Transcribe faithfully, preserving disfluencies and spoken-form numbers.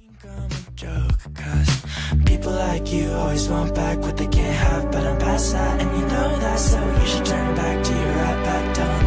Joke, cause people like you always want back what they can't have, but I'm past that, and you know that, so you should turn back to your right back. Don't